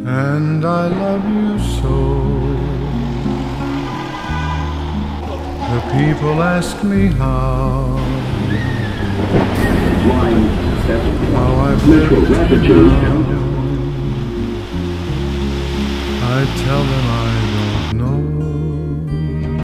and I love you so. The people ask me how I've lived till now. I tell them